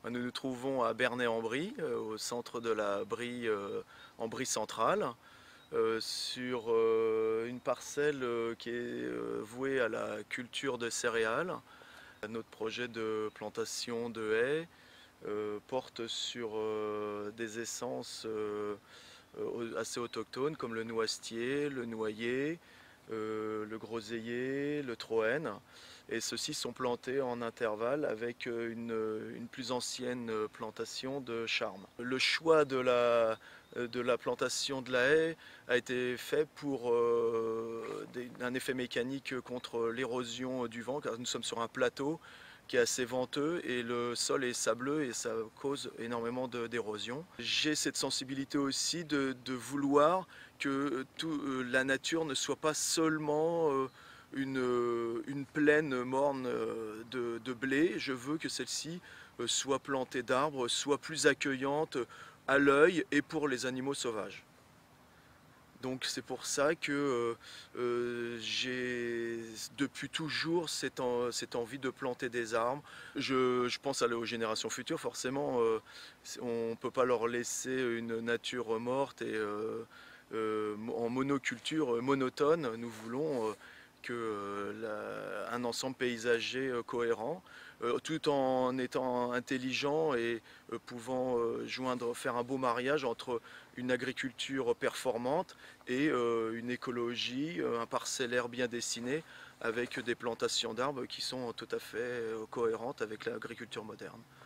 Nous nous trouvons à Bernay-en-Brie, au centre de la Brie, en Brie centrale, sur une parcelle qui est vouée à la culture de céréales. Notre projet de plantation de haies porte sur des essences assez autochtones comme le noisetier, le noyer, le groseillier, le troène. Et ceux-ci sont plantés en intervalle avec une plus ancienne plantation de charme. Le choix de la plantation de la haie a été fait pour un effet mécanique contre l'érosion du vent, car nous sommes sur un plateau qui est assez venteux et le sol est sableux et ça cause énormément d'érosion. J'ai cette sensibilité aussi de vouloir que la nature ne soit pas seulement une plaine morne de blé. Je veux que celle-ci soit plantée d'arbres, soit plus accueillante à l'œil et pour les animaux sauvages. Donc c'est pour ça que j'ai depuis toujours cette envie de planter des arbres. Je pense aux générations futures, forcément. On ne peut pas leur laisser une nature morte et en monoculture monotone. Nous voulons un ensemble paysager cohérent, tout en étant intelligent et pouvant faire un beau mariage entre une agriculture performante et une écologie, un parcellaire bien dessiné avec des plantations d'arbres qui sont tout à fait cohérentes avec l'agriculture moderne.